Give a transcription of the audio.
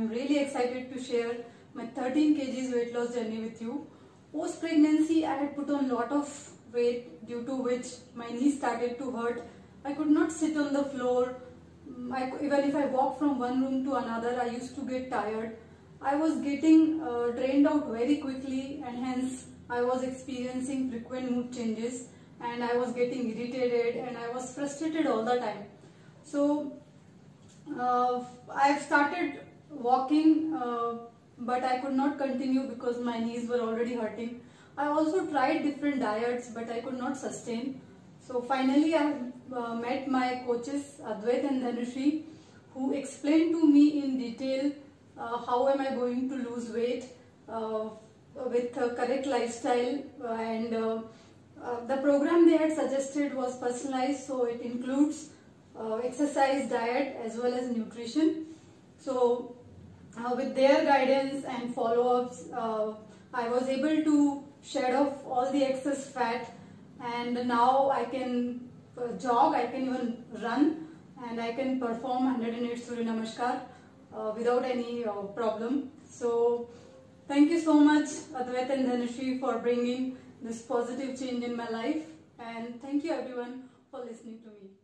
I'm really excited to share my 13 kgs weight loss journey with you. Post pregnancy, I had put on a lot of weight due to which my knees started to hurt. I could not sit on the floor. Even if I walked from one room to another, I used to get tired. I was getting drained out very quickly, and hence I was experiencing frequent mood changes, and I was getting irritated and I was frustrated all the time. So I've started walking, but I could not continue because my knees were already hurting. I also tried different diets, but I could not sustain. So finally I met my coaches Advait and Dhanushri, who explained to me in detail how am I going to lose weight with a correct lifestyle, and the program they had suggested was personalized, so it includes exercise, diet as well as nutrition. So with their guidance and follow-ups, I was able to shed off all the excess fat, and now I can jog, I can even run, and I can perform 108 Surya Namaskar without any problem. So thank you so much Advait and Dhanushri for bringing this positive change in my life, and thank you everyone for listening to me.